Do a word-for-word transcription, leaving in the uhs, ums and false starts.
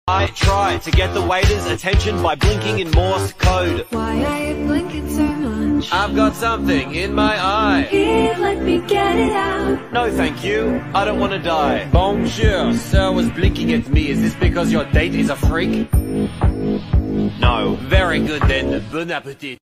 I try to get the waiter's attention by blinking in Morse code. Why are you blinking so much? I've got something in my eye. Here, let me get it out. No thank you, I don't want to die. Bonjour, sir was blinking at me. Is this because your date is a freak? No. Very good then, bon appetit.